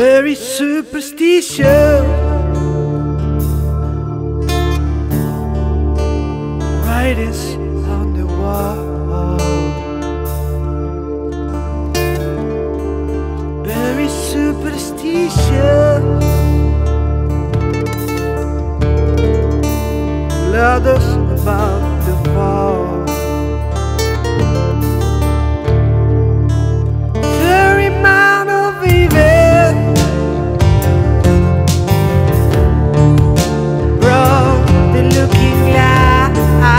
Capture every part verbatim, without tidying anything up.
very superstition. Writings on the wall, very superstition. Ladders about the fall. Very man of evil, broad the looking glass.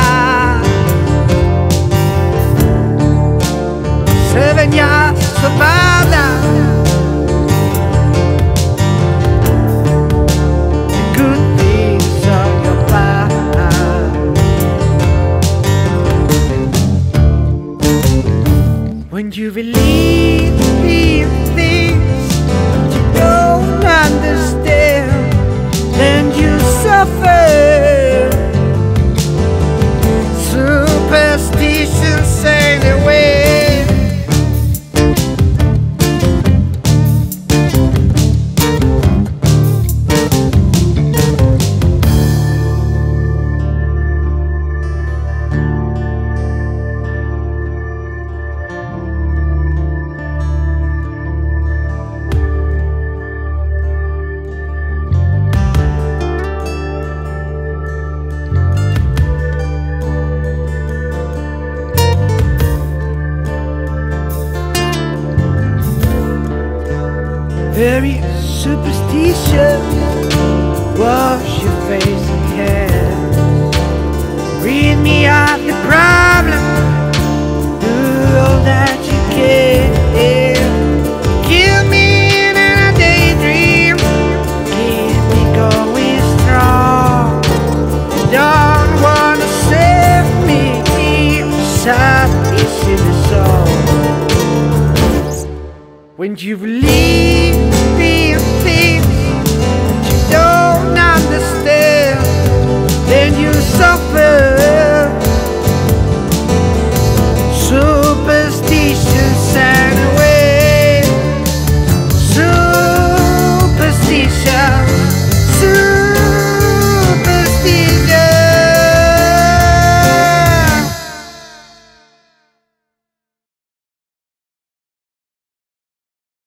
Seven years of bad luck. The good things on your path. When you believe in things you don't understand, then you suffer. Superstition sail away. Very superstition. Wash your face and hands. Read me out the problem. Do all that you can. Kill me in a daydream. Keep me going strong. Don't wanna save me. Sad is in the soul. When you believe in